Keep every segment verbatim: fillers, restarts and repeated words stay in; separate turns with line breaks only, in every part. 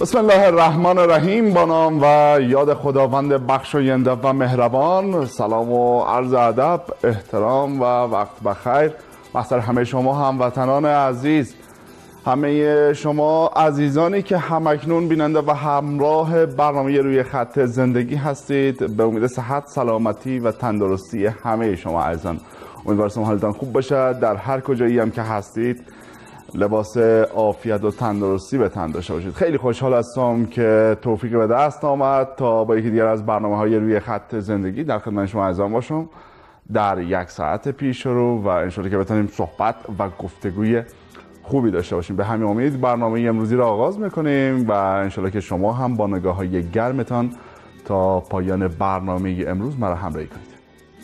بسم الله الرحمن الرحیم. با نام و یاد خداوند بخشاینده و مهربان. سلام و عرض ادب، احترام و وقت بخیر محضر همه شما هموطنان عزیز، همه شما عزیزانی که همکنون بیننده و همراه برنامه روی خط زندگی هستید. به امید صحت، سلامتی و تندرستی همه شما عزیزان. امیدوارم حالتان خوب باشه در هر کجایی هم که هستید. لباس عافیت و تندرستی به تن داشته باشید. خیلی خوشحال هستم که توفیق به دست آمد تا با یکی دیگر از برنامه‌های روی خط زندگی در خدمت شما عزیزان باشم. در یک ساعت پیش رو و انشالله که بتونیم صحبت و گفتگوی خوبی داشته باشیم. به همین امید برنامه امروزی را آغاز میکنیم و انشالله که شما هم با نگاه‌های گرمتان تا پایان برنامه امروز مرا همراهی کنید.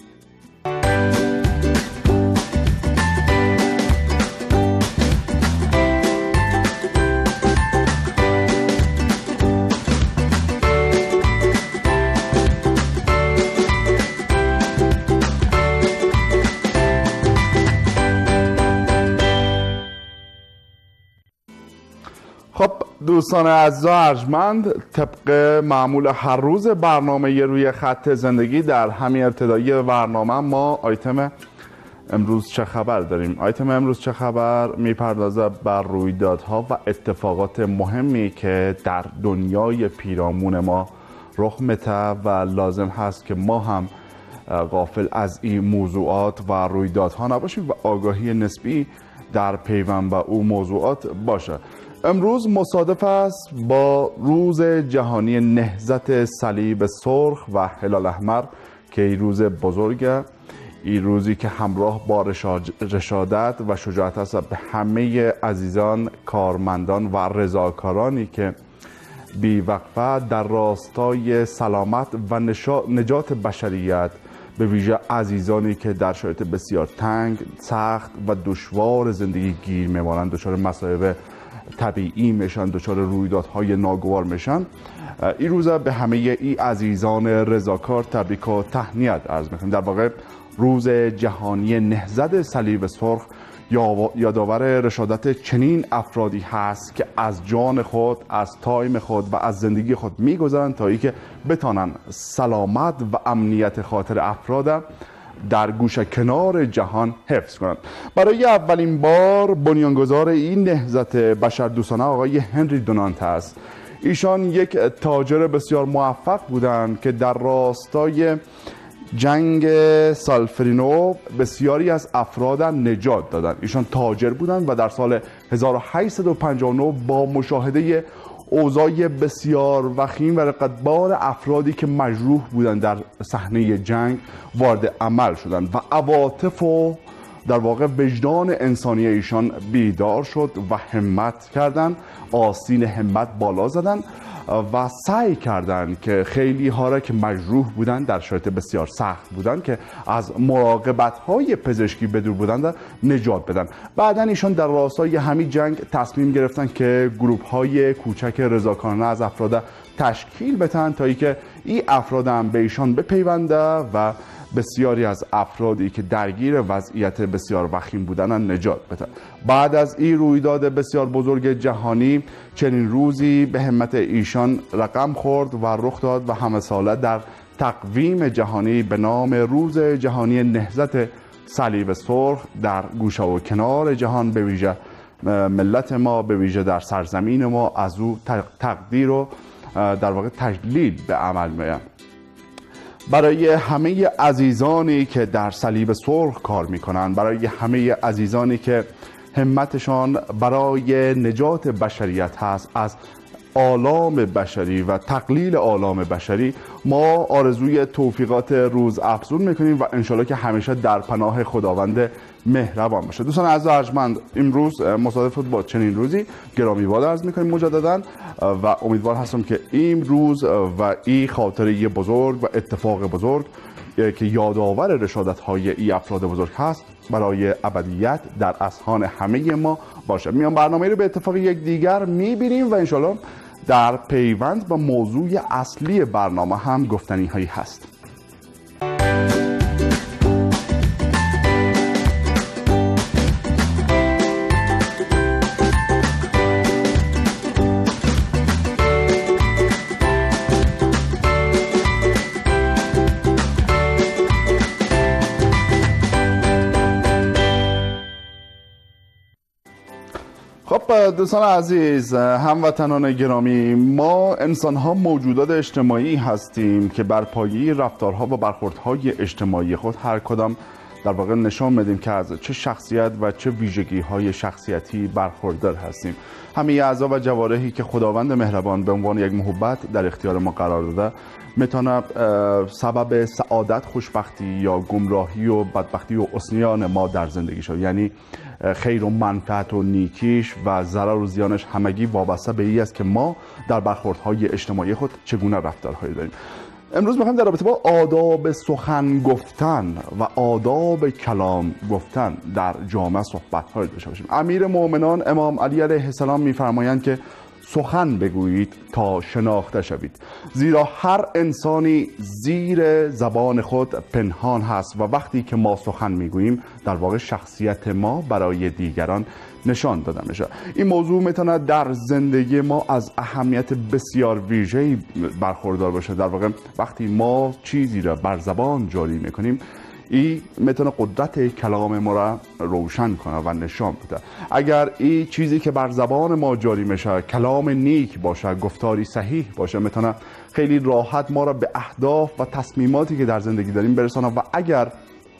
خب دوستان عزیز و ارجمند، طبق معمول هر روز برنامه روی خط زندگی در همین ابتدایی برنامه ما آیتم امروز چه خبر داریم. آیتم امروز چه خبر میپردازه بر رویدادها و اتفاقات مهمی که در دنیای پیرامون ما رخ میده و لازم هست که ما هم غافل از این موضوعات و رویدادها نباشیم و آگاهی نسبی در پیوند به او موضوعات باشه. امروز مصادف است با روز جهانی نهضت صلیب سرخ و هلال احمر که این روز بزرگه، این روزی که همراه با رشادت و شجاعت است به همه عزیزان، کارمندان و رضاکارانی که بی‌وقفه در راستای سلامت و نجات بشریت، به ویژه عزیزانی که در شرایط بسیار تنگ، سخت و دشوار زندگی گیر میمانند، دچار مصائب طبیعی میشن، دچار رویدادهای ناگوار میشن، این روزا به همه ای عزیزان رضاکار تبریک و تهنیت عرض میکنیم. در واقع روز جهانی نهضت صلیب سرخ یادآور رشادت چنین افرادی هست که از جان خود، از تایم خود و از زندگی خود میگذارند تا اینکه بتانن سلامت و امنیت خاطر افراد در گوشه کنار جهان حفظ کنند. برای اولین بار بنیانگذار این نهضت بشردوستانه آقای هنری دونانت است. ایشان یک تاجر بسیار موفق بودند که در راستای جنگ سالفرینو بسیاری از افراد نجات دادند. ایشان تاجر بودند و در سال هزار و هشتصد و پنجاه و نه با مشاهده اوضاع بسیار وخیم و رقتبار افرادی که مجروح بودند در صحنه جنگ وارد عمل شدند و عواطف و در واقع وجدان انسانی ایشان بیدار شد و همت کردند، آستین همت بالا زدند و سعی کردند که خیلی ها را که مجروح بودند، در شرایط بسیار سخت بودند، که از مراقبت های پزشکی بدور بودند نجات بدن. بعدن ایشان در راستای همین جنگ تصمیم گرفتن که گروه های کوچک رضاکارانه از افراد تشکیل بدن تا اینکه این افراد هم به ایشان بپیونده و بسیاری از افرادی که درگیر وضعیت بسیار وخیم بودن نجات بدن. بعد از این رویداد بسیار بزرگ جهانی، چنین روزی به همت ایشان رقم خورد و رخ داد و همه ساله در تقویم جهانی به نام روز جهانی نهضت صلیب سرخ در گوشه و کنار جهان، به ویژه ملت ما، به ویژه در سرزمین ما، از او تقدیر و در واقع تجلیل به عمل میاد. برای همه عزیزانی که در صلیب سرخ کار میکنن، برای همه عزیزانی که همتشان برای نجات بشریت هست از آلام بشری و تقلیل آلام بشری، ما آرزوی توفیقات روز افزون میکنیم و انشالله که همیشه در پناه خداوند مهربان باشه. دوستان عزیز و ارجمند، امروز مصادف با چنین روزی گرامی باد عرض میکنیم مجددا و امیدوار هستم که این روز و این خاطره بزرگ و اتفاق بزرگ که یادآور رشادت های این افراد بزرگ هست برای ابدیت در اذهان همه ما باشه. میان برنامه رو به اتفاق یک دیگر میبینیم و انشالله در پیوند با موضوع اصلی برنامه هم گفتنی هایی هست. خب دوستان عزیز، هموطنان گرامی، ما انسان ها موجودات اجتماعی هستیم که بر پایه رفتارها و برخوردهای اجتماعی خود هر کدام در واقع نشان میدیم که از چه شخصیت و چه ویژگی های شخصیتی برخوردار هستیم. همه اعضا و جوارحی که خداوند مهربان به عنوان یک محبت در اختیار ما قرار داده میتونه سبب سعادت، خوشبختی یا گمراهی و بدبختی و عصیان ما در زندگی شد. یعنی خیر و منفعت و نیکیش و ضرر و زیانش همگی وابسته به این است که ما در برخوردهای اجتماعی خود چگونه رفتارهایی داریم. امروز میخوایم در رابطه با آداب سخن گفتن و آداب کلام گفتن در جامعه صحبت‌هایی داشته باشیم. امیر مومنان امام علی علیه السلام میفرمایند که سخن بگویید تا شناخته شوید، زیرا هر انسانی زیر زبان خود پنهان هست و وقتی که ما سخن میگوییم در واقع شخصیت ما برای دیگران نشان داده میشه. این موضوع میتونه در زندگی ما از اهمیت بسیار ویژه‌ای برخوردار باشه. در واقع وقتی ما چیزی را بر زبان جاری میکنیم، این میتونه قدرت کلام ما را روشن کنه و نشان بده. اگر این چیزی که بر زبان ما جاری میشه کلام نیک باشه، گفتاری صحیح باشه، میتونه خیلی راحت ما را به اهداف و تصمیماتی که در زندگی داریم برسانه. و اگر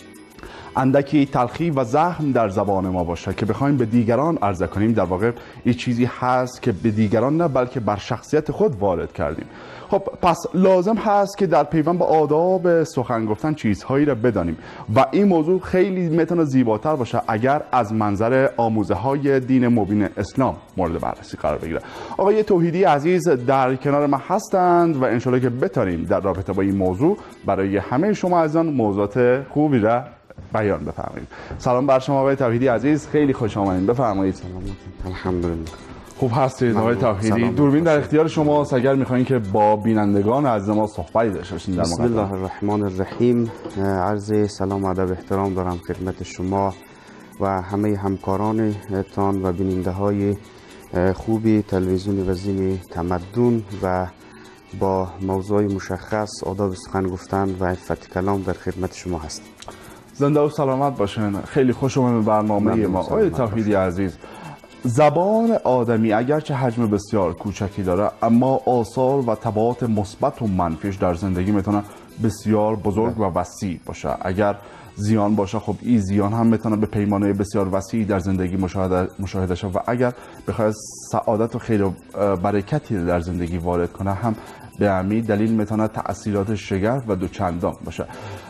اندکی تلخی و زخم در زبان ما باشه که بخوایم به دیگران عرضه کنیم، در واقع این چیزی هست که به دیگران نه بلکه بر شخصیت خود وارد کردیم. خب پس لازم هست که در پیوند با آداب سخن گفتن چیزهایی را بدانیم و این موضوع خیلی میتونه زیباتر باشه اگر از منظر آموزه های دین مبین اسلام مورد بررسی قرار بگیره. آقای توحیدی عزیز در کنار ما هستند و انشالله که بتونیم در رابطه با این موضوع برای همه شما عزیزان موضوعات خوبی را بیان بفرمایید. سلام بر شما آقای توحیدی عزیز، خیلی خوش آمدید. بفرمایید.
الحمدلله.
خوب هستید آقای توحیدی؟ دوربین در اختیار شماست اگر میخواین که با بینندگان از ما صحبتی داشته باشین در
بسم الله الرحمن الرحیم. عرض سلام و ادب احترام دارم خدمت شما و همه همکارانتان و بیننده های خوبی تلویزیون وزین تمدن و با موضوع مشخص آداب سخن گفتن و عفت کلام در خدمت شما هستم.
زنده و سلامت باشین. خیلی خوش اومدید به برنامه ما آقای توحیدی عزیز. زبان آدمی اگرچه حجم بسیار کوچکی داره، اما آثار و تبعات مثبت و منفیش در زندگی میتونه بسیار بزرگ و وسیع باشه. اگر زیان باشه، خب این زیان هم میتونه به پیمانه بسیار وسیعی در زندگی مشاهده مشاهده شه و اگر بخواد سعادت و خیر و برکتی در زندگی وارد کنه هم به همین دلیل میتونه تأثیرات شگرف و دوچندان باشه.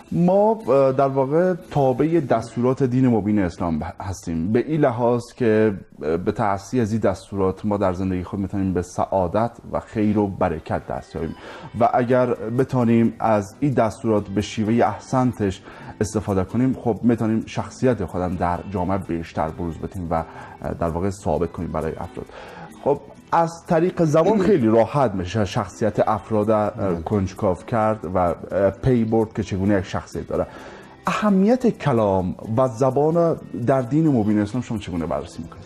ما در واقع تابع دستورات دین مبین اسلام هستیم، به این لحاظ که به تأثیر از این دستورات ما در زندگی خود میتونیم به سعادت و خیر و برکت دست یابیم و اگر بتونیم از این دستورات به شیوه احسنتش استفاده کنیم، خب میتونیم شخصیت خودم در جامعه بیشتر بروز بدیم و در واقع ثابت کنیم برای افراد. خب از طریق زبان خیلی راحت میشه شخصیت افراد کنجکاو کرد و پی برد که چگونه یک شخصیت داره. اهمیت کلام و زبان در دین مبین اسلام شما چگونه بررسی میکنید؟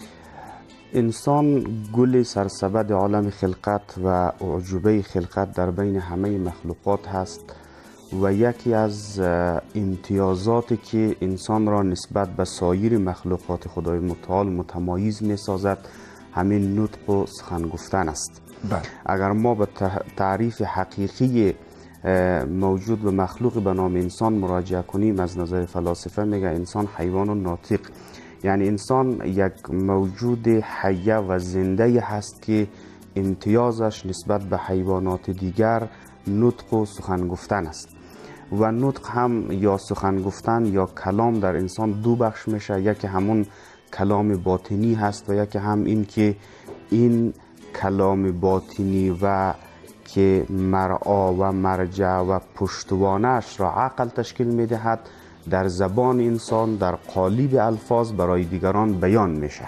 انسان گل سرسبد عالم خلقت و اعجوبه خلقت در بین همه مخلوقات هست و یکی از امتیازاتی که انسان را نسبت به سایر مخلوقات خدای متعال متمایز میسازد همین نطق و سخن گفتن است.
بله.
اگر ما به تعریف حقیقی موجود به مخلوق به نام انسان مراجعه کنیم، از نظر فلاسفه میگه انسان حیوان و ناطق، یعنی انسان یک موجود حیه و زنده هست که امتیازش نسبت به حیوانات دیگر نطق و سخن گفتن است. و نطق هم یا سخن گفتن یا کلام در انسان دو بخش میشه، یکی همون کلام باطنی هست و یکی هم این که این کلام باطنی و که مرعا و مرجع و پشتوانش را عقل تشکیل میدهد در زبان انسان در قالب الفاظ برای دیگران بیان میشه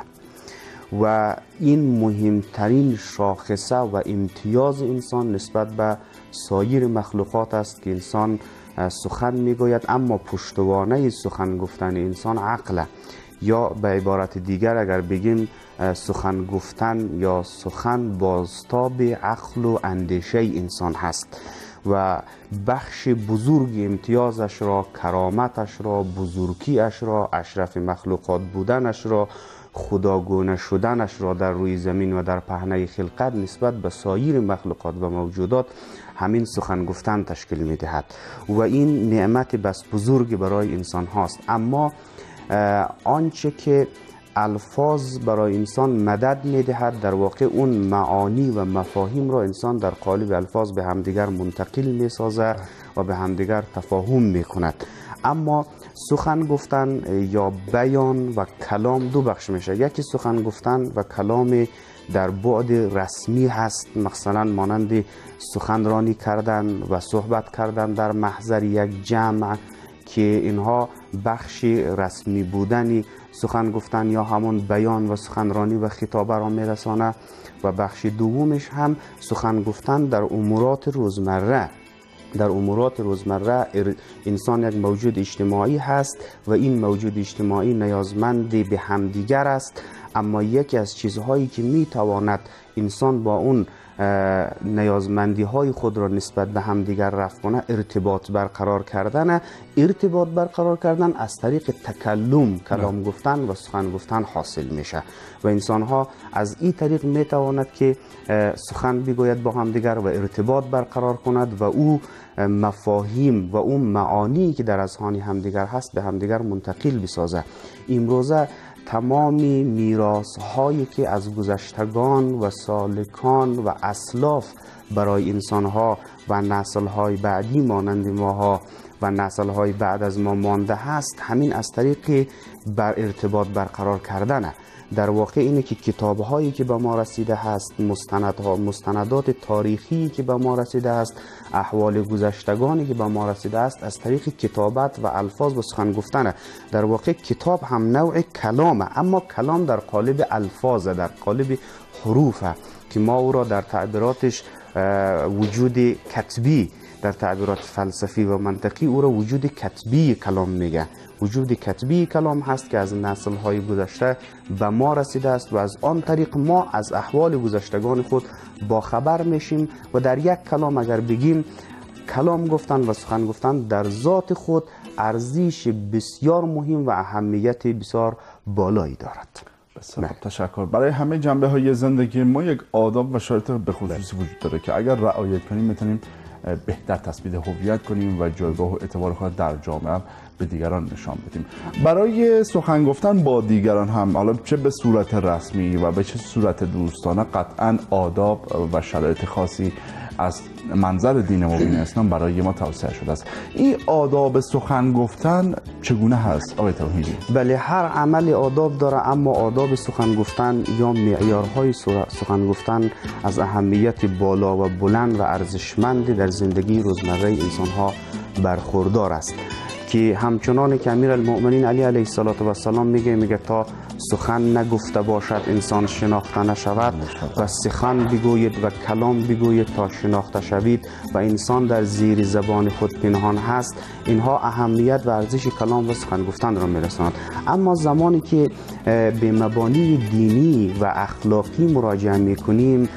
و این مهمترین شاخصه و امتیاز انسان نسبت به سایر مخلوقات است که انسان سخن میگوید اما پشتوانه سخن گفتن انسان عقله، یا به عبارت دیگر اگر بگیم سخن گفتن یا سخن بازتاب عقل و اندیشه انسان هست و بخش بزرگ امتیازش را، کرامتش را، بزرگیش را، اشرف مخلوقات بودنش را، خداگونه شدنش را در روی زمین و در پهنه خلقت نسبت به سایر مخلوقات و موجودات همین سخن گفتن تشکیل می دهد و این نعمت بس بزرگ برای انسان هاست. اما آنچه که الفاظ برای انسان مدد می دهد در واقع اون معانی و مفاهیم را انسان در قالب الفاظ به همدیگر منتقل می سازد و به همدیگر تفاهم می کند. اما سخن گفتن یا بیان و کلام دو بخش میشه. یکی سخن گفتن و کلام در بعد رسمی هست، مثلا مانند سخنرانی کردن و صحبت کردن در محضر یک جمع که اینها بخش رسمی بودنی سخن گفتن یا همون بیان و سخنرانی و خطابه را میرسانه. و بخش دومش هم سخن گفتن در امورات روزمره. در امورات روزمره انسان یک موجود اجتماعی هست و این موجود اجتماعی نیازمند به همدیگر است، اما یکی از چیزهایی که میتواند انسان با اون نیازمندی های خود را نسبت به همدیگر رفع کنه ارتباط برقرار کردن. ارتباط برقرار کردن از طریق تکلم، کلام گفتن و سخن گفتن حاصل میشه و انسان ها از این طریق میتواند که سخن بگوید با همدیگر و ارتباط برقرار کند و او مفاهیم و اون معانی که در اذهان همدیگر هست به همدیگر منتقل بسازه. امروزه تمامی میراث هایی که از گذشتگان و سالکان و اسلاف برای انسان ها و نسل های بعدی مانند ماها و نسل های بعد از ما مانده هست، همین از طریق بر ارتباط برقرار کردنه. در واقع اینه که کتاب هایی که به ما رسیده هست، مستندها مستندات تاریخی که به ما رسیده هست، احوال گذشتگانی که به ما رسیده است از طریق کتابت و الفاظ و سخن گفتنه. در واقع کتاب هم نوع کلامه، اما کلام در قالب الفاظ، در قالب حروفه که ما او را در تعبیراتش وجود کتبی، در تعبیرات فلسفی و منطقی او را وجود کتبی کلام میگه. وجود کتبی کلام هست که از نسل های گذشته به ما رسیده است و از آن طریق ما از احوال گذشتگان خود با خبر میشیم و در یک کلام اگر بگیم کلام گفتن و سخن گفتن در ذات خود ارزش بسیار مهم و اهمیت بسیار بالایی دارد.
بسیار تشکر. برای همه جنبه های زندگی ما یک آداب و شرایط به خصوصی وجود داره که اگر رعایت کنیم میتونیم بهتر تثبیت هویت کنیم و جایگاه و اعتبار خود در جامعه به دیگران نشان بدیم. برای سخن گفتن با دیگران هم، حالا چه به صورت رسمی و به چه صورت دوستانه، قطعا آداب و شرایط خاصی از منظر دین مبین اسلام برای ما توصیه شده است. این آداب سخن گفتن چگونه هست آقای توحیدی؟
بله، هر عمل آداب داره، اما آداب سخن گفتن یا معیارهای سخن گفتن از اهمیت بالا و بلند و ارزشمند در زندگی روزمره انسان ها برخوردار است که همچنان که امیرالمؤمنین علی علیه السلام میگه میگه تا سخن نگفته باشد انسان شناخته نشود و سخن بگوید و کلام بگوید تا شناخته شوید و انسان در زیر زبان خود پنهان هست. اینها اهمیت و ارزش کلام و سخن گفتن را میرساند. اما زمانی که به مبانی دینی و اخلاقی مراجعه میکنیم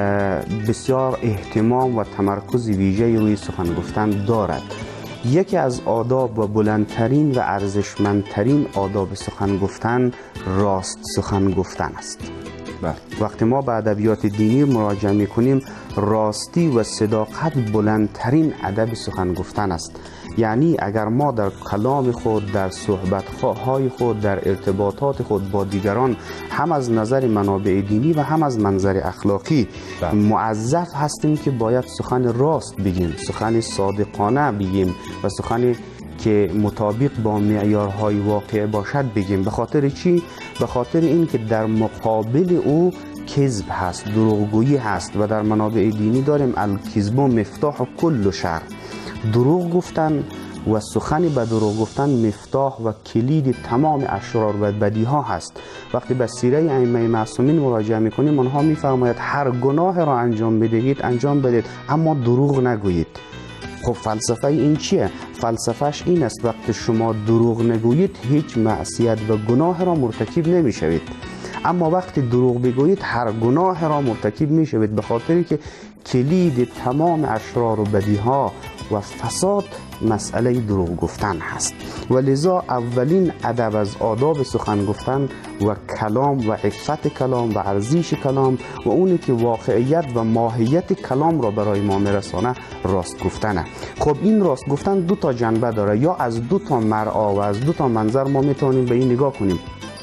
بسیار اهتمام و تمرکز ویژه روی سخن گفتن دارد. یکی از آداب و بلندترین و ارزشمندترین آداب سخن گفتن راست سخن گفتن است.
بله.
وقتی ما به ادبیات دینی مراجعه میکنیم راستی و صداقت بلندترین ادب سخن گفتن است. یعنی اگر ما در کلام خود، در صحبت‌های خود، در ارتباطات خود با دیگران هم از نظر منابع دینی و هم از منظر اخلاقی بله. معذب هستیم که باید سخن راست بگیم، سخن صادقانه بگیم و سخن که مطابق با معیارهای واقع باشد بگیم. به خاطر چی؟ به خاطر این که در مقابل او کذب هست، دروغگویی هست و در منابع دینی داریم الکذب مفتاح کل شر. دروغ گفتن و سخن به دروغ گفتن مفتاح و کلید تمام اشرار و بدی ها هست. وقتی به سیره ائمه معصومین مراجعه میکنیم آنها میفرماید هر گناه را انجام بدهید انجام بدید اما دروغ نگویید. خب فلسفه این چیه؟ فلسفهش این است وقتی شما دروغ نگویید هیچ معصیت و گناه را مرتکب نمیشوید، اما وقتی دروغ بگویید هر گناه را مرتکب میشوید، به خاطری که کلید تمام اشرار و بدیها و فساد مسئله دروغ گفتن هست و لذا اولین ادب از آداب سخن گفتن و کلام و عفت کلام و ارزش کلام و اونی که واقعیت و ماهیت کلام را برای ما میرسانه راست گفتنه. خب این راست گفتن دو تا جنبه داره، یا از دو تا مرعا و از دو تا منظر ما میتونیم به این نگاه کنیم.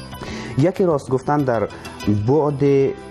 یکی راست گفتن در بعد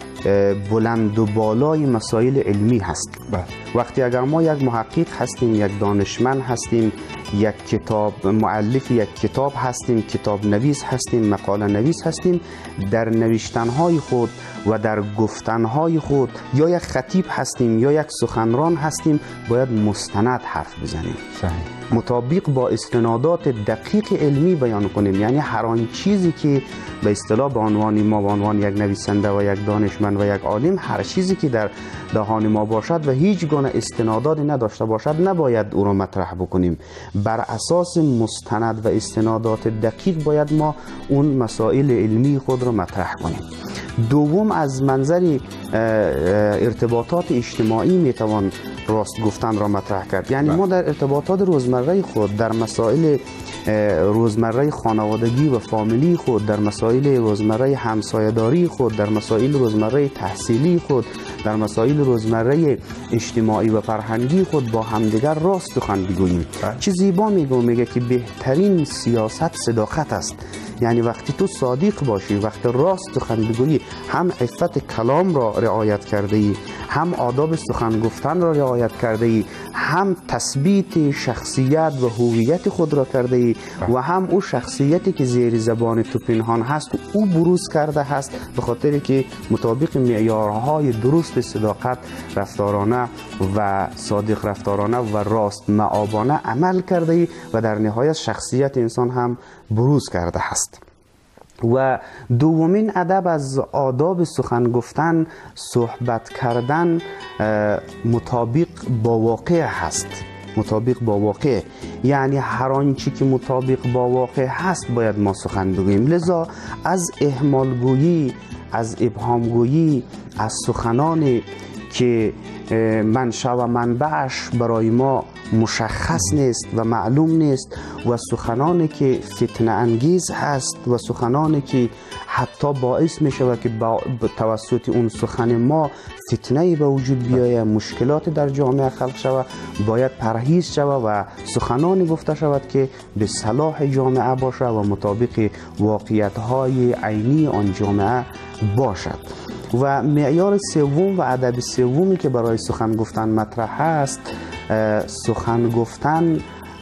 بلند و بالای مسائل علمی هست.
بله.
وقتی اگر ما یک محقق هستیم، یک دانشمند هستیم، یک کتاب مؤلف یک کتاب هستیم، کتاب نویس هستیم، مقاله نویس هستیم، در نوشتنهای خود و در گفتنهای خود یا یک خطیب هستیم یا یک سخنران هستیم، باید مستند حرف بزنیم.
صحیح.
مطابق با استنادات دقیق علمی بیان کنیم. یعنی هر آن چیزی که به اصطلاح به عنوان ما به عنوان یک نویسنده و یک دانشمند و یک عالم، هر چیزی که در دهان ما باشد و هیچ گونه استناداتی نداشته باشد نباید او را مطرح بکنیم. بر اساس مستند و استنادات دقیق باید ما اون مسائل علمی خود را مطرح کنیم. دوم، از منظر ارتباطات اجتماعی میتوان راست گفتن را مطرح کرد. یعنی ما در ارتباطات روزمره خود، در مسائل روزمره خانوادگی و فامیلی خود، در مسائل روزمره همسایه‌داری خود، در مسائل روزمره تحصیلی خود، در مسائل روزمره اجتماعی و فرهنگی خود با همدیگر راست سخن بگوییم. چه زیبا میگه میگه که بهترین سیاست صداقت است. یعنی وقتی تو صادق باشی، وقتی راست سخن بگویی، هم عفت کلام را رعایت کرده ای، هم آداب سخن گفتن را رعایت کرده ای، هم تثبیت شخصیت و هویت خود را کرده ای و هم او شخصیتی که زیر زبان تو پنهان هست او بروز کرده هست، به خاطر که مطابق معیارهای درست صداقت رفتارانه و صادق رفتارانه و راست مآبانه عمل کرده ای و در نهایت شخصیت انسان هم بروز کرده هست. و دومین ادب از آداب سخن گفتن صحبت کردن مطابق با واقع هست. مطابق با واقع یعنی هر آنچه که مطابق با واقع هست باید ما سخن بگوییم. لذا از اهمالگویی، از ابهامگویی، از سخنانی که منشأ و منبعش برای ما مشخص نیست و معلوم نیست و سخنانی که فتنه انگیز هست و سخنانی که حتی باعث می شود که با توسط اون سخن ما فتنه به وجود بیاید، مشکلات در جامعه خلق شود، باید پرهیز شود و سخنانی گفته شود که به صلاح جامعه باشد و مطابق واقعیت های عینی آن جامعه باشد. و معیار سوم و ادب سومی که برای سخن گفتن مطرح است، سخن گفتن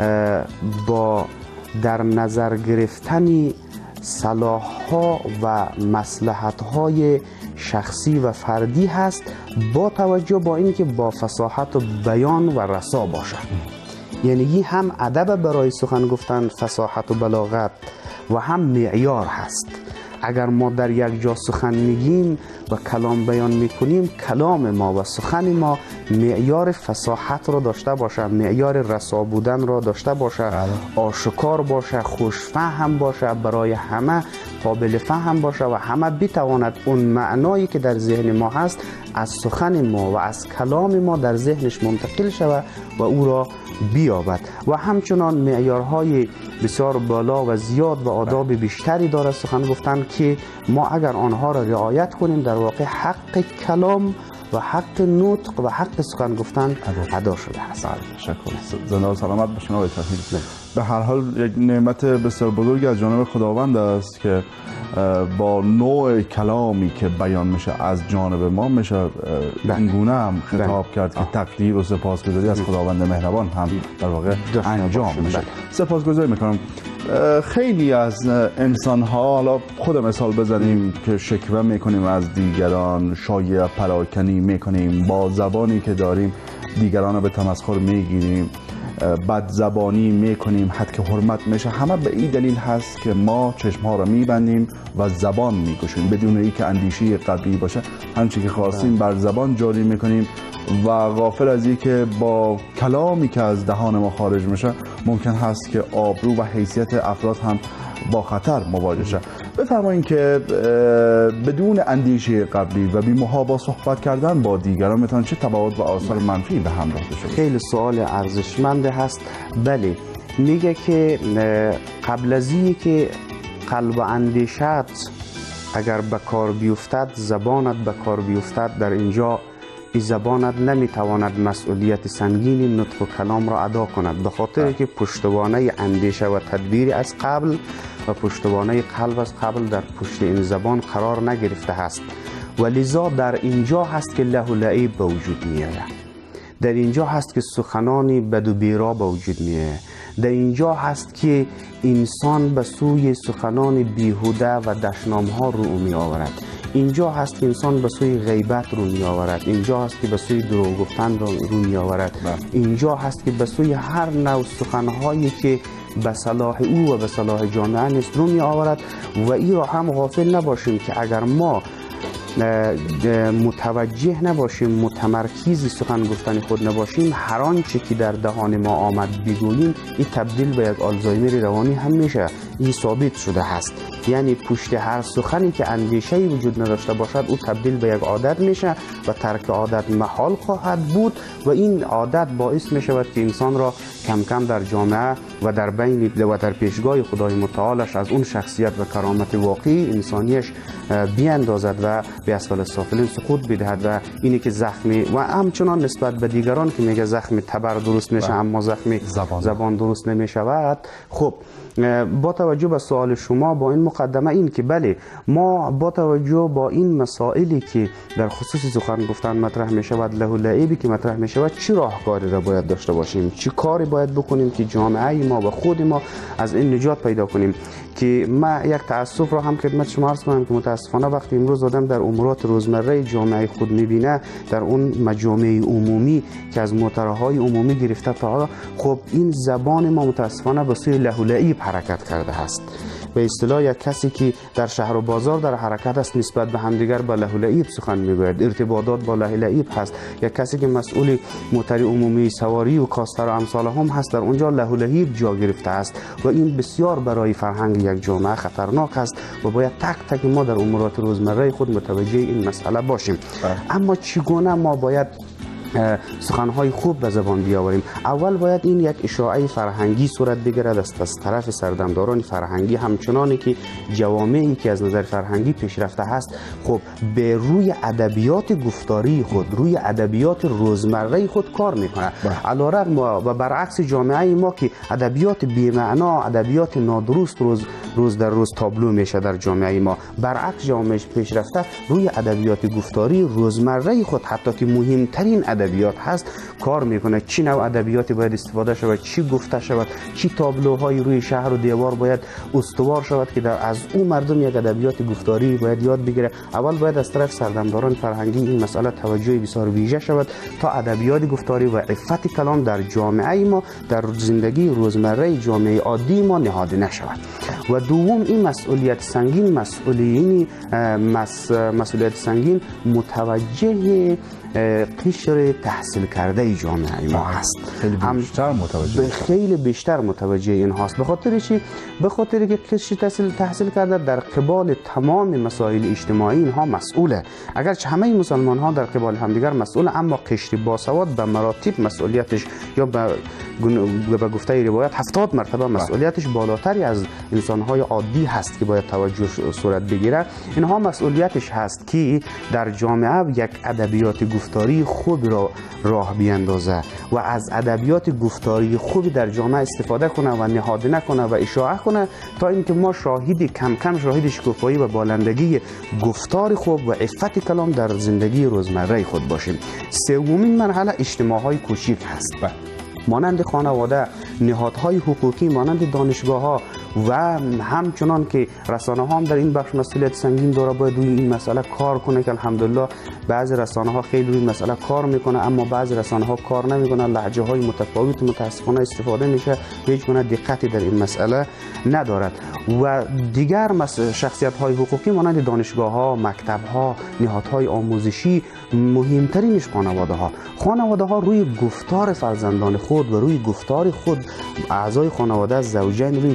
با در نظر گرفتن صلاح‌ها و مصلحت‌های شخصی و فردی هست، با توجه با اینکه با فصاحت و بیان و رسا باشد. یعنی این هم ادب برای سخن گفتن، فصاحت و بلاغت، و هم معیار هست. اگر ما در یک جا سخن میگیم و کلام بیان میکنیم، کلام ما و سخن ما معیار فصاحت را داشته باشه، معیار رسا بودن را داشته باشه، آشکار باشه، خوشفهم باشه، برای همه قابل فهم باشه و همه بتواند اون معنایی که در ذهن ما هست از سخن ما و از کلام ما در ذهنش منتقل شود و او را بیابد. و همچنان معیارهای بسیار بالا و زیاد و آداب بیشتری داره سخن گفتن که ما اگر آنها را رعایت کنیم، در واقع حق کلام و حق نطق و حق سخن گفتن ادا شده است.
تشکر. زنده و سلامت باشین آقای طاهری. به هر حال یک نعمت بسیار بزرگی از جانب خداوند است که با نوع کلامی که بیان میشه از جانب ما میشه اینگونه هم خطاب کرد که تقدیر و سپاسگزاری از خداوند مهربان هم در واقع انجام میشه. سپاسگزاری میکنم. خیلی از انسان ها، حالا خود مثال بزنیم که شکوه میکنیم از دیگران، شایعه پراکنی میکنیم، با زبانی که داریم دیگران رو به تمسخر میگیریم، بد زبانی میکنیم، حد که حرمت میشه، همه به این دلیل هست که ما چشم ها رو میبندیم و زبان میکشیم بدون ای که اندیشه قبلی باشه. هرچی که خواستیم بر زبان جاری میکنیم و غافل از این که با کلامی که از دهان ما خارج میشه ممکن هست که آبرو و حیثیت افراد هم با خطر مواجه شه. بفرمایید که بدون اندیشه قبلی و بی محابا صحبت کردن با دیگران میتونه چه تبعات و آثار منفی به همراه داشته باشه؟
خیلی سوال ارزشمند هست. بله، میگه که قبل از اینکه که قلب و اندیشت اگر به کار بیفتد زبانت به کار بیفتد، در اینجا این زبانت نمیتواند مسئولیت سنگین نطق و کلام را ادا کند، به خاطر که پشتوانه اندیشه و تدبیر از قبل و پشتوانه قلب از قبل در پشت این زبان قرار نگرفته است و لذا در اینجا هست که له و لعیب به وجود میآید. در اینجا هست که سخنانی بد و بیرا به وجود میآید. در اینجا هست که انسان به سوی سخنان بیهوده و دشنام ها رو می آورد. اینجا هست که انسان به سوی غیبت رو می آورد. اینجا هست که به سوی دروغ گفتن رو می آورد. اینجا هست که به سوی هر نوع سخنهایی که به صلاح او و به صلاح جامعه نیست رو می آورد. و این را هم غافل نباشیم که اگر ما متوجه نباشیم، متمرکز سخن گفتن خود نباشیم، هر آنچه که در دهان ما آمد بگوییم این تبدیل به یک آلزایمر روانی هم میشه. این ثابت شده هست. یعنی پشت هر سخنی که اندیشه‌ای وجود نداشته باشد او تبدیل به یک عادت میشه و ترک عادت محال خواهد بود و این عادت باعث میشود که انسان را کم کم در جامعه و در بین و در پیشگاه خدای متعالش از اون شخصیت و کرامت واقعی انسانیش بیاندازد و به اسفل السافلین سقوط بدهد و اینی که زخمی و همچنان نسبت به دیگران که میگه زخم تبر درست میشه اما زخم زبان, زبان درست نمیشود. خب با توجه به سوال شما با این مقدمه این که بله ما با توجه با این مسائلی که در خصوص سخن گفتن مطرح می شود، له و لعیبی که مطرح می شود، چه راهکاری را باید داشته باشیم، چه کاری باید بکنیم که جامعه ما و خود ما از این نجات پیدا کنیم. که ما یک تاسف را هم خدمت شما عرض کنم که متاسفانه وقتی امروز آدم در امورات روزمره جامعه خود میبینه، در اون مجامع عمومی که از معترهای عمومی گرفته تا خب این زبان ما متاسفانه به سوی له و لعیب حرکت کرده است. به اصطلاح یک کسی که در شهر و بازار در حرکت است نسبت به همدیگر با له و لعیب سخن میگوید، ارتباطات با له و لعیب هست. یک کسی که مسئول موتر عمومی سواری و کاستر و امثال هم هست، در اونجا له و لعیب جا گرفته است و این بسیار برای فرهنگ یک جامعه خطرناک است و باید تک تک ما در امورات روزمره خود متوجه این مسئله باشیم. اما چگونه ما باید سخنهای خوب به زبان بیاوریم؟ اول باید این یک اشاعه فرهنگی صورت بگیرد است از طرف سردمداران فرهنگی، همچنانی که جوامعی که از نظر فرهنگی پیشرفته هست خب به روی ادبیات گفتاری خود، روی ادبیات روزمره خود کار میکنه. علیرغم و برعکس جامعه ما که ادبیات بی‌معنا، ادبیات نادرست روز روز در روز تابلو میشه در جامعه ما، برعکس جامعه پیشرفته روی ادبیات گفتاری روزمره خود، حتی که مهمترین ادبیات هست، کار میکنه. چی نوع ادبیاتی باید استفاده شود، چی گفته شود، چی تابلوهای روی شهر و دیوار باید استوار شود که در از اون مردم یک ادبیات گفتاری باید یاد بگیره. اول باید از طرف سردمداران فرهنگی این مسئله توجه بسیار ویژه شود تا ادبیات گفتاری و عفت کلام در جامعه ما، در زندگی روزمره جامعه عادی ما نهاده نشود. و دوم این مسئولیت سنگین، مسئولیت مس... مسئولیت سنگین متوجه قشر تحصیل کرده جامعه ما هست.
خیلی بیشتر متوجه
خیلی بیشتر متوجه این هست. به خاطر چی؟ به خاطر که قشر تحصیل تحصیل کرده در قبال تمام مسائل اجتماعی اینها مسئوله. اگرچه همه مسلمان ها در قبال همدیگر مسئول، اما قشر باسواد به مراتب مسئولیتش یا به به گفته روایت هفتاد مرتبه مسئولیتش بالاتری از انسان های عادی هست که باید توجه صورت بگیره. اینها مسئولیتش هست که در جامعه یک ادبیات گفتاری خوب را راه بیاندازه و از ادبیات گفتاری خوب در جامعه استفاده کنه و نهاده نکنه و اشاعه کنه تا اینکه ما شاهدی کم کم شاهد شکوفایی و بالندگی گفتار خوب و عفت کلام در زندگی روزمره خود باشیم. سومین مرحله اجتماعهای کوچیک هست، مانند خانواده، نهادهای حقوقی مانند دانشگاه ها و همچنان که رسانه ها هم در این بخش مسئولیت سنگین داره، باید روی این مسئله کار کنه که الحمدلله بعضی رسانه ها خیلی روی مسئله کار میکنه، اما بعضی رسانه ها کار نمیکنه، لهجه های متفاوت متاسفانه استفاده میشه و هیچ گونه دقتی در این مسئله ندارد. و دیگر شخصیت های حقوقی مانند دانشگاه ها، مکتب ها، نهادهای آموزشی، مهمترینش خانواده ها. خانواده ها روی گفتار فرزندان خود و روی گفتار خود، اعضای خانواده، زوجین روی گفتار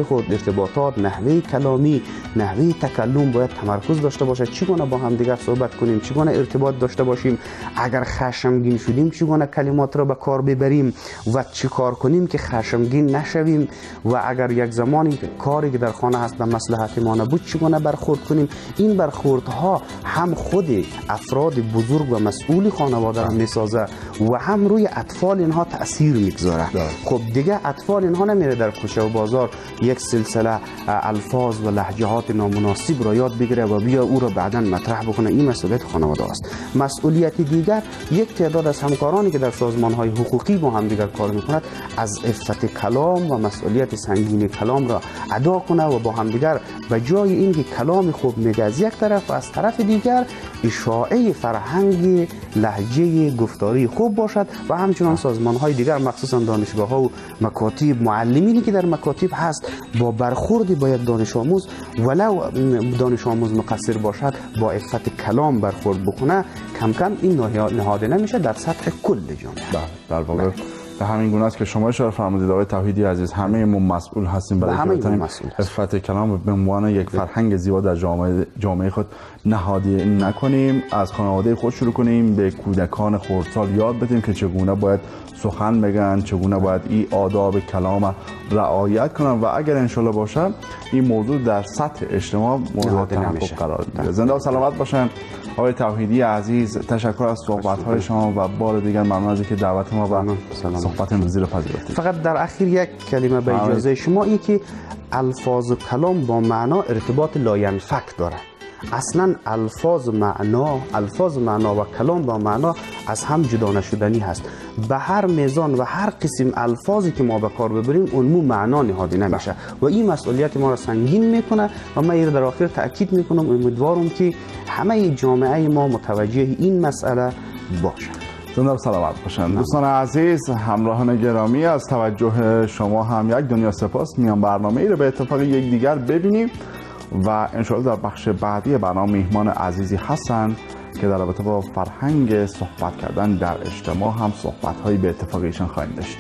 خود، ارتباطات، نحوه کلامی، نحوه تکلم باید تمرکز داشته باشه. چگونه با هم دیگر صحبت کنیم، چگونه ارتباط داشته باشیم، اگر خشمگین شدیم چگونه کلمات را به کار ببریم و چی کار کنیم که خشمگین نشویم، و اگر یک زمانی کاری که در خانه هست به مصلحت ما نبود چگونه برخورد کنیم. این برخوردها هم خود افراد بزرگ و مسئول خانواده را میسازه و هم روی اطفال اینها تأثیر میگذاره. خب دیگه اطفال اینها نمیره در کوچه و بازار یک سلسله الفاظ و لهجات نامناسب را یاد بگیره و بیا او را بعداً مطرح بکنه. این مسئولیت خانواده است. مسئولیت دیگر یک تعداد از همکارانی که در سازمان‌های حقوقی با هم دیگر کار می‌کند از عفت کلام و مسئولیت سنگین کلام را ادا کنه و با هم دیگر به جای اینکه کلام خوب میگه از یک طرف و از طرف دیگر اشاعه فرهنگ لهجه گفتاری خوب باشد و همچنان سازمان‌های دیگر مخصوصا دانشگاه‌ها و مکاتب، معلمینی که در مکاتب هست با برخوردی با یک دانش آموز ولو دانش آموز مقصر باشد با عفت کلام برخورد بکنه، کم کم این نهاده نمیشه در سطح کل جامعه.
در واقع به همین گونه است که شما اشاره فرمودید آقای توحیدی عزیز، همه ما مسئول هستیم برای اینکه بتونیم عفت کلام به عنوان یک فرهنگ زیبا در جامعه جامعه خود نهادی نکنیم. از خانواده خود شروع کنیم، به کودکان خردسال یاد بدیم که چگونه باید سخن بگن، چگونه باید این آداب کلام رعایت کنن و اگر انشالله باشه این موضوع در سطح اجتماع مورد تحقق قرار بگیره. زنده و سلامت باشن آقای توحیدی عزیز. تشکر از صحبت‌های شما و بار دیگر ممنون از اینکه دعوت ما و صحبت امروزی رو پذیرفتید.
فقط در اخیر یک کلمه به اجازه شما، این که الفاظ و کلام با معنا ارتباط لاینفک داره. اصلا الفاظ معنا الفاظ معنا و کلام با معنا از هم جدا نشدنی هست. به هر میزان و هر قسم الفاظی که ما به کار ببریم اون مو معنا نهاده نمیشه و این مسئولیت ما را سنگین میکنه و من این در آخر تاکید میکنم، امیدوارم که همه جامعه ما متوجه این مسئله باشه.
زنده و سلامت باشن. دوستان عزیز، همراهان گرامی، از توجه شما هم یک دنیا سپاس. میان برنامه ای رو به اتفاق یک دیگر ببینیم و انشاءالله در بخش بعدی برنامه میهمان عزیزی هستن که در رابطه با فرهنگ صحبت کردن در اجتماع هم صحبت هایی به اتفاق ایشان خواهیم داشت.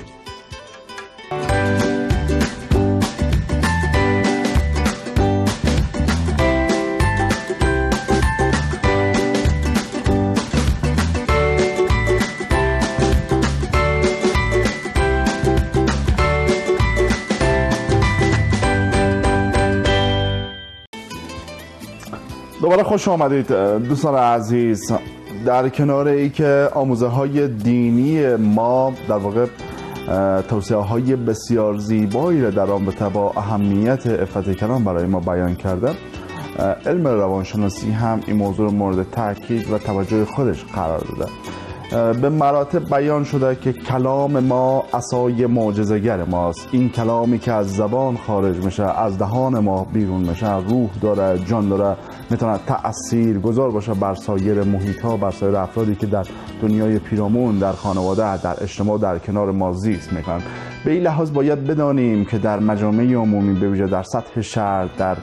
دوباره خوش آمدید دوستان عزیز. در کنار ای که آموزه های دینی ما در واقع توصیه های بسیار زیبایی را در رابطه با اهمیت عفت کلام برای ما بیان کرده، علم روانشناسی هم این موضوع مورد تاکید و توجه خودش قرار داده. به مراتب بیان شده که کلام ما عصای معجزه‌گر ماست. این کلامی که از زبان خارج میشه، از دهان ما بیرون میشه، روح داره، جان داره، میتونه تأثیر گذار باشه بر سایر محیط ها، بر سایر افرادی که در دنیای پیرامون، در خانواده، در اجتماع در کنار ما زیست میکنن. به این لحاظ باید بدانیم که در مجامع عمومی، به ویژه در سطح شهر، در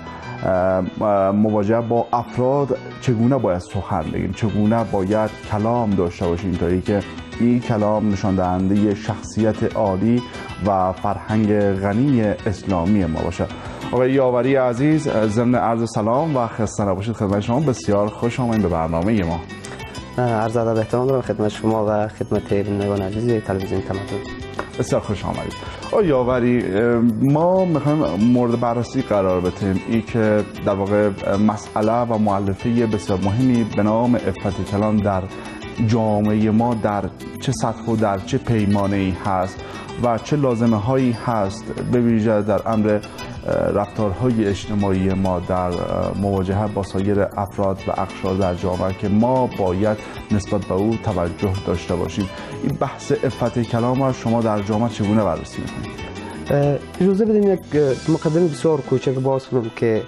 مواجهه با افراد چگونه باید سخن بگیم، چگونه باید کلام داشته باشیم تا اینکه این کلام نشان دهنده شخصیت عالی و فرهنگ غنی اسلامی ما باشه. آقای یاوری عزیز، ضمن عرض سلام و خسته نباشید خدمت شما، بسیار خوش آمدید به برنامه ما.
عرض ادب و احترام دارم خدمت شما و خدمت بینندگان عزیز تلویزیون تمدن.
بسیار خوش آمدید. آقای یاوری، ما میخوایم مورد بررسی قرار بدیم این که در واقع مسئله و مؤلفه بسیار مهمی به نام عفت کلام در جامعه ما در چه سطح و در چه پیمانه‌ای هست و چه لازمه هایی هست، به ویژه در امر رفتارهای اجتماعی ما در مواجهه با سایر افراد و اقشار در جامعه که ما باید نسبت به او توجه داشته باشیم. این بحث عفت کلام را شما در جامعه چگونه بررسی می‌کنید؟
اجازه بدیم یک مقدمه بسیار کوچک باز کنم که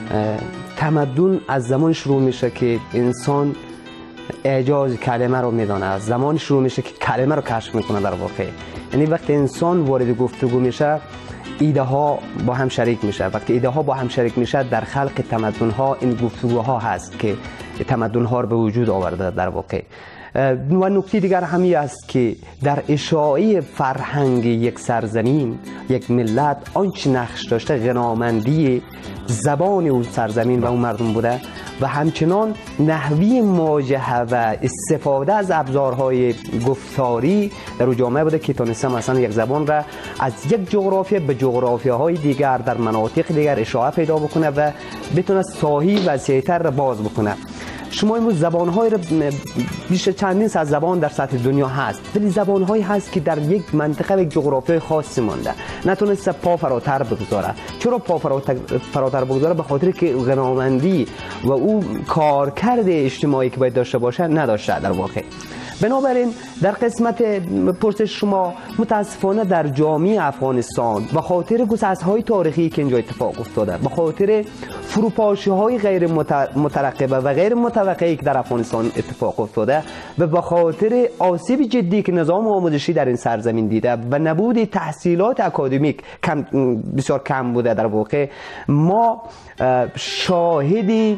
تمدن از زمان شروع میشه که انسان اعجاز کلمه رو میدانه، از زمان شروع میشه که کلمه رو کشف میکنه. در واقع یعنی وقتی انسان وارد گفتگو میشه ایده ها با هم شریک میشه. وقتی ایده ها با هم شریک میشه در خلق تمدن ها این گفتگوها هست که تمدن ها رو به وجود آورده. در واقع و نکته دیگر همی است که در اشاعه فرهنگ یک سرزمین، یک ملت، آنچه نقش داشته غنامندی زبان اون سرزمین و اون مردم بوده و همچنان نحوی مواجهه و استفاده از ابزارهای گفتاری در اون جامعه بوده که تونسته مثلا یک زبان را از یک جغرافیا به جغرافیاهای دیگر در مناطق دیگر اشاعه پیدا بکنه و بتونه ساحی وسیع‌تر را باز بکنه. شما امروز زبان‌های بیشتر چندین صد زبان در سطح دنیا هست، ولی زبان‌هایی هست که در یک منطقه و یک جغرافیای خاصی مانده، نتونسته پا فراتر بگذاره. چرا پا فراتر بگذاره؟ به خاطر که غنامندی و او کارکرد اجتماعی که باید داشته باشه نداشته در واقع. بنابراین در قسمت پرسش شما متاسفانه در جامعه افغانستان به خاطر گسست‌های تاریخی که اینجا اتفاق افتاده، به خاطر فروپاشی‌های غیر مترقبه و غیر متوقعی که در افغانستان اتفاق افتاده و به خاطر آسیب جدی که نظام آموزشی در این سرزمین دیده و نبود تحصیلات اکادمیک کم بسیار کم بوده، در واقع ما شاهدی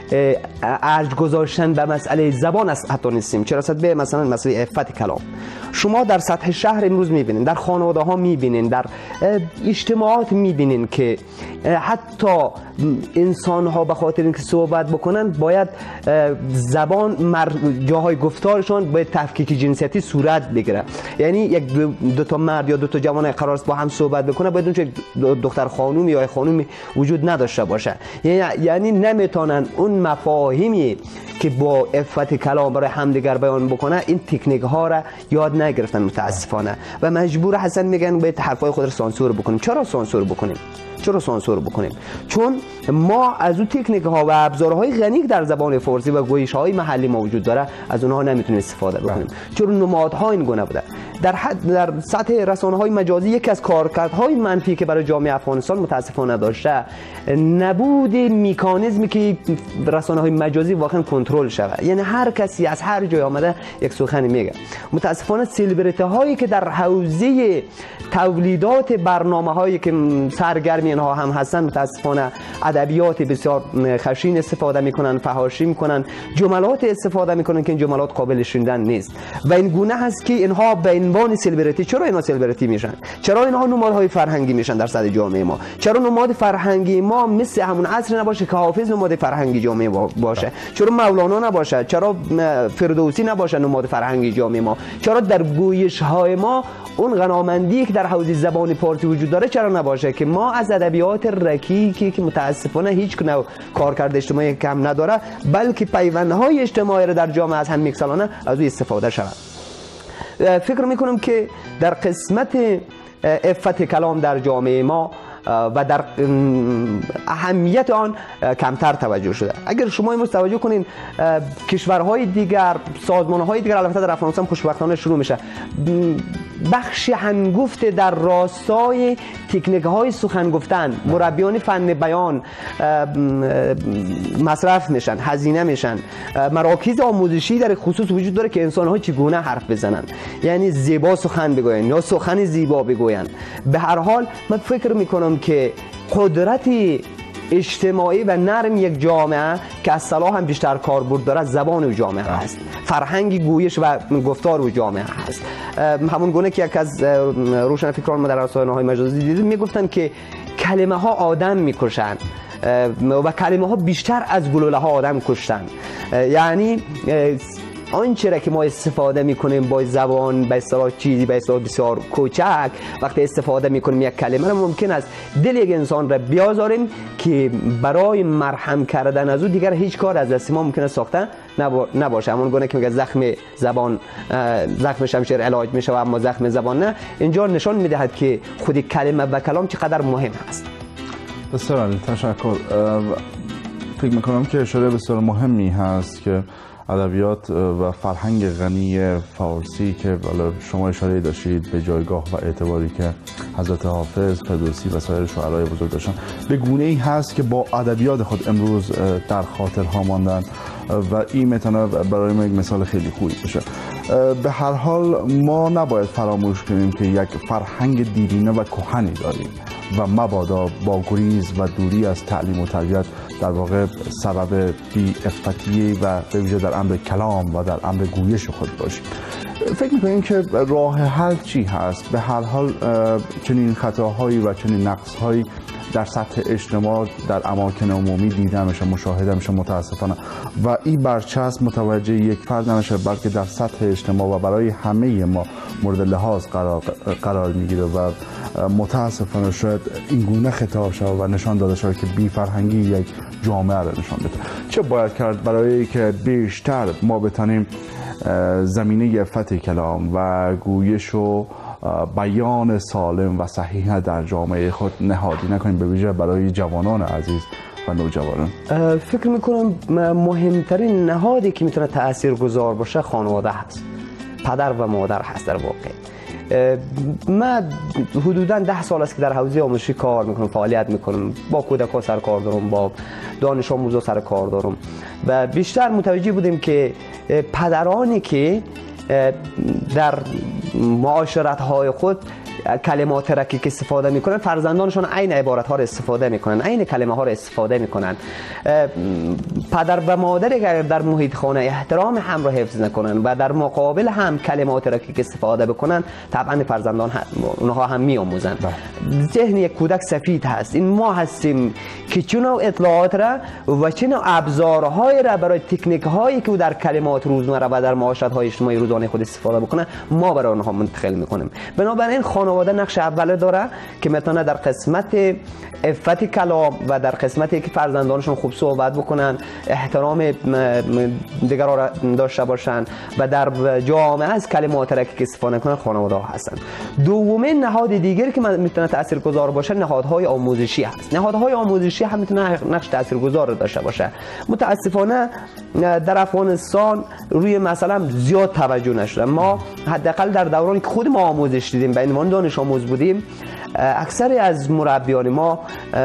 ارج گذاشتن به مسئله زبان است حتی نیستیم. چرا رسد به مثلا مسئله عفت کلام. شما در سطح شهر امروز میبینین، در خانواده ها میبینین، در اجتماعات میبینین که حتی انسان ها به خاطر اینکه صحبت بکنن باید زبان مر... جاهای گفتارشان باید تفکیک جنسیتی صورت بگیره. یعنی یک دو, دو تا مرد یا دو تا جوان قرار است با هم صحبت بکنه باید اونجا دختر خانومی یا خانومی وجود نداشته باشه. یعنی نمیتونن اون مفاهیمی که با عفت کلام برای همدیگر بیان بکنه این تکنیک ها را یاد نگرفتن متاسفانه و مجبور هستن میگن باید حرفای خود را سانسور بکنیم. چرا سانسور بکنیم؟ چرا سانسور بکنیم؟ چون ما از اون تکنیک ها و ابزارهای غنی در زبان فارسی و گویش های محلی موجود داره از اونها نمیتونیم استفاده بکنیم. چون نمادها این گونه بوده. در حد در سطح رسانه های مجازی یکی از کارکردهای منفی که برای جامعه افغانستان متاسفانه داشته نبود مکانیزمی که رسانه های مجازی واقعا کنترل شود. یعنی هر کسی از هر جای آمده یک سخن میگه. متاسفانه سلبریتی هایی که در حوزه تولیدات برنامه هایی که سرگرمی اینها هم هستن متاسفانه ادبیات بسیار خشین استفاده میکنن، فحاشی میکنن، جملات استفاده میکنن که این جملات قابل شنیدن نیست و این گونه هست که اینها به عنوان سلبریتی. چرا اینها سلبریتی میشن؟ چرا اینها نمادهای فرهنگی میشن در سطح جامعه ما؟ چرا نماد فرهنگی ما مثل همون عصر نباشه که حافظ نماد فرهنگی جامعه باشه؟ چرا مولانا نباشه؟ چرا فردوسی نباشه نماد فرهنگی جامعه ما؟ چرا در گویش های ما اون غنامندی که در حوزه زبان فارسی وجود داره چرا نباشه که ما از ادبیات رکیکی که متاسفانه هیچ نوع کارکرد اجتماعی کم نداره بلکه پیوندهای اجتماعی را در جامعه از هم میکسلانه از او استفاده شود؟ فکر میکنم که در قسمت عفت کلام در جامعه ما و در اهمیت آن کمتر توجه شده. اگر شما امروز توجه کنین کشورهای دیگر، سازمانهای دیگر، البته در افغانستان خوشبختانه شروع میشه، بخش هنگفت در راستای تکنیک های سخن گفتن، مربیان فن بیان مصرف میشن، هزینه میشن. مراکز آموزشی در خصوص وجود داره که انسان ها چگونه حرف بزنن، یعنی زیبا سخن بگوین یا سخن زیبا بگوین. به هر حال من فکر میکنم که قدرت اجتماعی و نرم یک جامعه که از صلاح هم بیشتر کاربرد داره زبان و جامعه هست، فرهنگ گویش و گفتار و جامعه هست. همون گونه که یک از روشنفکران ما در رسانه‌های مجازی دیدیم میگفتن که کلمه ها آدم میکشن و کلمه ها بیشتر از گلوله ها آدم کشتن. یعنی آنچه را که ما استفاده میکنیم با زبان به اصطلاح چیزی به اصطلاح بسیار کوچک، وقتی استفاده میکنیم یک کلمه را ممکن است دل یک انسان را بیازاریم که برای مرهم کردن از او دیگر هیچ کار از دست ما ممکن است ساخته نباشه. همون گونه که میگه زخم زبان زخم شمشیر علاج میشه و اما زخم زبان نه. اینجا نشان میدهد که خود کلمه و کلام چقدر مهم است.
بسیار عالی، تشکر. فکر میکنم که اشاره بسیار مهمی هست که ادبیات و فرهنگ غنی فارسی که شما اشاره داشتید به جایگاه و اعتباری که حضرت حافظ، فردوسی و سایر شاعرای بزرگ داشتن به گونه ای هست که با ادبیات خود امروز در خاطرها ماندن و این میتونه برای ما یک مثال خیلی خوبی باشه. به هر حال ما نباید فراموش کنیم که یک فرهنگ دیرینه و کهنی داریم و مبادا با گریز و دوری از تعلیم و تربیت در واقع سبب بی افتی و به ویژه در امر کلام و در امر گویش خود باشیم. فکر می‌کنین که راه حل چی هست؟ به هر حال چنین خطاهایی و چنین نقص‌هایی در سطح اجتماع در اماکن عمومی دیده میشه، مشاهده میشه متاسفانه، و این برچسب متوجه یک فرد نمیشه بلکه در سطح اجتماع و برای همه ما مورد لحاظ قرار, قرار میگیره و متاسفانه شاید این گونه خطاب شود و نشان داده شود که بی فرهنگی یک جامعه را نشان بده. چه باید کرد برای که بیشتر ما بتانیم زمینه عفت کلام و گویش و بیان سالم و صحیح در جامعه خود نهادی نکنیم، به ویژه برای جوانان عزیز و نوجوانان؟
فکر میکنم مهمترین نهادی که میتونه تاثیرگذار باشه خانواده هست، پدر و مادر هست. در واقع من حدوداً ده سال است که در حوزه آموزشی کار میکنم، فعالیت میکنم، با کودکان سر کار دارم، با دانش آموزا سر کار دارم و بیشتر متوجه بودیم که پدرانی که در معاشرت های خود کلمات رکی که استفاده میکنن، فرزندانشون عین عبارت ها رو استفاده میکنن، عین کلمه ها رو استفاده میکنن. پدر و مادر اگر در محیط خانه احترام هم رو حفظ نکنن و در مقابل هم کلمات رکی که استفاده بکنن، طبعا فرزندان هم اونها هم میآموزن. ذهن یک کودک سفید هست. این ما هستیم که چون اطلاعات را و چون ابزارهای را برای تکنیک هایی که در کلمات روزمره و در معاشرت های اجتماعی روزانه خود استفاده بکنن، ما برای اونها منتقل میکنیم. بنابراین خانواده نقش اول داره که میتونه در قسمت عفت کلام و در قسمتی که فرزندانشون خوب صحبت بکنن، احترام دیگران را داشته باشن و در جامعه از کلمات را که استفاده کنن، خانواده ها هستن. دومین نهاد دیگری که میتونه تاثیرگذار باشه نهادهای آموزشی هست. نهادهای آموزشی هم میتونه نقش تاثیرگذار داشته باشه. متاسفانه در افغانستان روی مثلا زیاد توجه نشده. ما حداقل در دورانی که خود ما آموزش دیدیم، به عنوان دانش آموز بودیم، اکثر از مربیان ما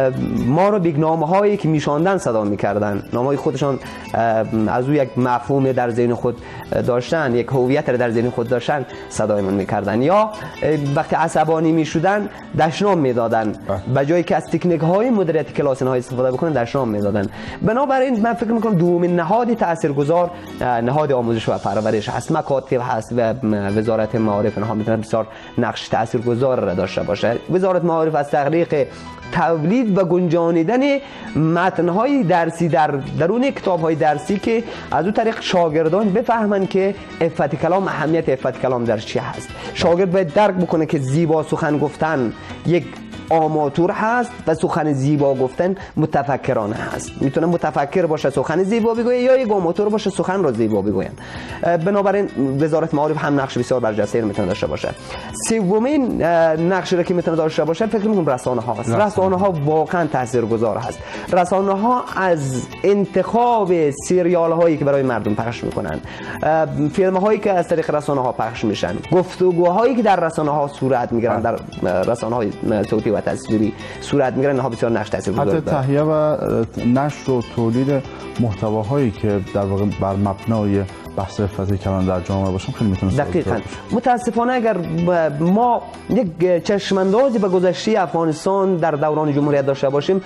ما رو به نامه‌هایی که میشاندن صدا می‌کردن. نامه‌های خودشان از او یک مفهوم در ذهن خود داشتن، یک هویت را در ذهن خود داشتن، صدایمون می‌کردن. یا وقتی عصبانی می‌شدن دشنام می‌دادن، به جایی که از تکنیک‌های مدیریت کلاس‌ها استفاده بکنن دشنام می‌دادن. بنابراین من فکر می‌کنم دومین نهاد تاثیرگذار نهاد آموزش و پرورش هست. مکاتب هست و وزارت معارف اینها می‌تونه بسیار نقش تاثیرگذار را داشته باشه. وزارت معارف از طریق تولید و گنجانیدن متن‌های درسی در درون کتاب‌های درسی که از اون طریق شاگردان بفهمن که عفت کلام، اهمیت عفت کلام در چی هست. شاگرد باید درک بکنه که زیبا سخن گفتن یک آماتور هست و سخن زیبا گفتن متفکرانه هست. میتونه متفکر باشه سخن زیبا بگوید یا یک آماتور باشه سخن را زیبا بگوید. بنابراین وزارت معارف هم نقش بسیار برجسته میتونه داشته باشه. سومین نقشی را که میتونه داشته باشه فکر میکنم رسانه ها هست. رسانه ها واقعا تاثیرگذار هست. رسانه ها از انتخاب سریال هایی که برای مردم پخش میکنن، فیلم هایی که از طریق رسانه ها پخش میشن، گفتگوهایی که در رسانه ها صورت میگیرن، در رسانه های صوتی و تصویری صورت میگیرن، اینها بسیار نقش تاثیرگذار دارند.
حتی تهیه و نشر و تولید محتواهایی که در واقع بر مبنای بحث عفت کلام در جامعه باشم خیلی میتونه
دقیقاً. متاسفانه اگر ما یک چشماندازی به گذشته افغانستان در دوران جمهوریت داشته باشیم،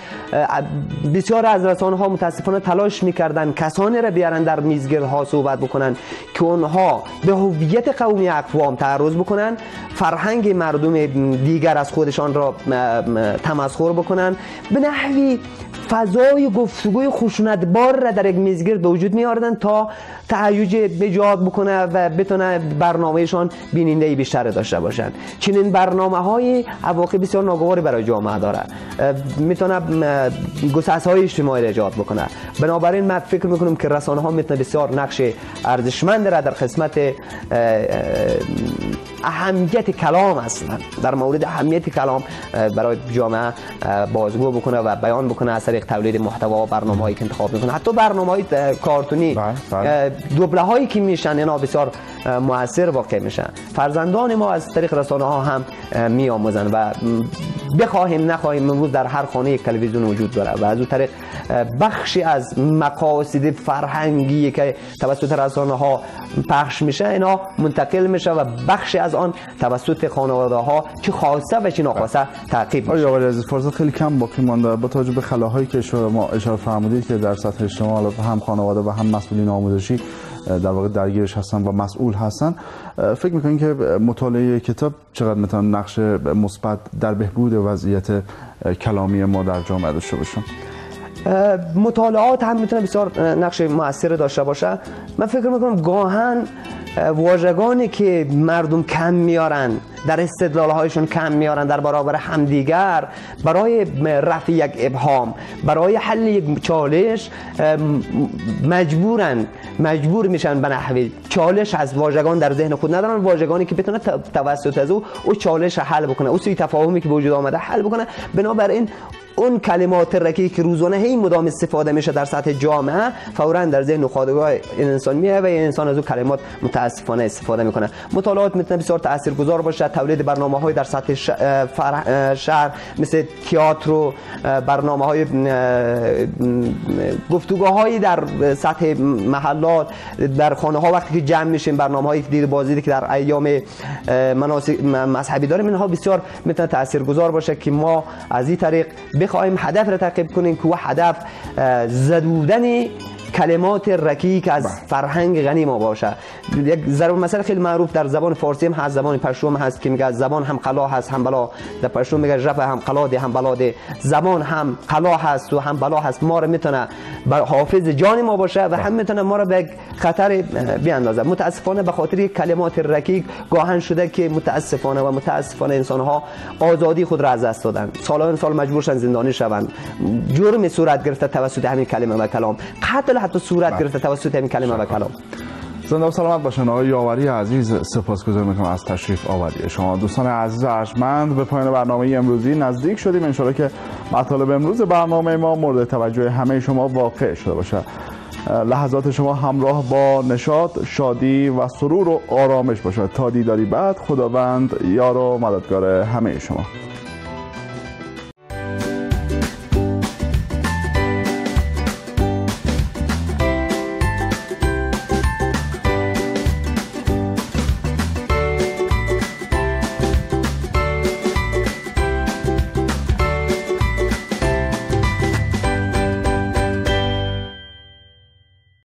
بسیار از رسانه ها متاسفانه تلاش میکردن کسانی را بیارن در میزگردها صحبت بکنن که اونها به هویت قومی اقوام تعرض بکنن، فرهنگ مردم دیگر از خودشان را تمسخر بکنن، به نحوی فضای گفتگوی خشونتبار را در یک میزگرد به وجود میآوردن تا تهیج ایجاد بکنه و بتونه برنامهشان بیننده بیشتر داشته باشن. چنین برنامه‌های عواقب بسیار ناگواری برای جامعه داره، میتونه گسست‌های اجتماعی را ایجاد بکنه. بنابراین من فکر میکنم که رسانه‌ها میتونه بسیار نقش ارزشمند را در قسمت اهمیت کلام هستن، در مورد اهمیت کلام برای جامعه بازگو بکنه و بیان بکنه از طریق تولید محتوا و برنامه‌هایی که انتخاب میکنه. حتی برنامه‌های کارتونی، دوبله هایی که میشن اینا بسیار موثر واقع میشن. فرزندان ما از طریق رسانه ها هم میآموزن و بخواهیم نخواهیم امروز در هر خانه یک تلویزیون وجود داره و از اون طریق بخشی از مقاصد فرهنگی که توسط رسانه ها پخش میشه اینا منتقل میشه و بخشی از آن توسط خانواده ها که خواسته و چه ناخواسته تعقیب میشه.
آقای عزیز، فرصت خیلی کم باقی مانده. با توجه به خلاهایی که شما اشاره فرمودید که در سطح اجتماع هم خانواده و هم مسئولین آموزشی در واقع درگیرش هستن و مسئول هستن، فکر میکنین که مطالعه کتاب چقدر میتونه نقش مثبت در بهبود وضعیت کلامی ما در جامعه داشته باشه؟
مطالعات هم میتونه بسیار نقش مؤثر داشته باشه. من فکر میکنم گاهن واژگانی که مردم کم میارن، در استدلال‌هایشون کم میارن در برابر همدیگر، برای رفع یک ابهام، برای حل یک چالش مجبورن مجبور میشن به نحوی چالش از واژگان در ذهن خود ندارن، واژگانی که بتونه توسط از او او چالش حل بکنه، او سوی تفاهمی که به وجود آمده حل بکنه. بنابراین اون کلمات رکیک که روزانه هی مدام استفاده میشه در سطح جامعه فوراً در ذهن و خودآگاه این انسان میاد و این انسان از اون کلمات متاسفانه استفاده میکنه. مطالعات میتونه بسیار تاثیرگذار باشه. تولید برنامه‌های در سطح شهر مثل تئاتر و برنامه‌های گفتگوهایی در سطح محلات، در خانه‌ها وقتی که جمع میشیم، برنامه‌های دید بازدیدی که در ایام مناسک مذهبی داریم، اینها بسیار میتونه تاثیرگذار باشه که ما از این طریق بخوایم هدف را تعقیب کنیم که هدف زدودن کلمات رکیک از فرهنگ غنی ما باشه. یک ضرب مثلا خیلی معروف در زبان فارسی هم هست، زبان پشتو هست که میگه زبان هم قلا هست هم بلا. در پشتو میگه ژپ هم قلا ده هم بلا ده. زبان هم قلا هست و هم بلا هست. ما رو میتونه حافظ جان ما باشه و هم میتونه ما رو به خطر بیاندازه. متاسفانه به خاطر کلمات رکیک گاهن شده که متاسفانه و متاسفانه انسان ها آزادی خود را از دست دادن. سالان سال مجبور شدن زندانی شوند. جرم صورت گرفته توسط همین کلمه و کلام. قتل حتی صورت گرفته توسط همین کلمه و کلام.
زنده و سلامت باشن. آقای یاوری عزیز، سپاسگزار میکنم از تشریف آوری شما. دوستان عزیز ارجمند، به پایان برنامه امروزی نزدیک شدیم. ان شاءالله که مطالب امروز برنامه ما مورد توجه همه شما واقع شده باشه. لحظات شما همراه با نشاط، شادی و سرور و آرامش باشه. تا دیداری بعد، خداوند یار و مددگار همه شما.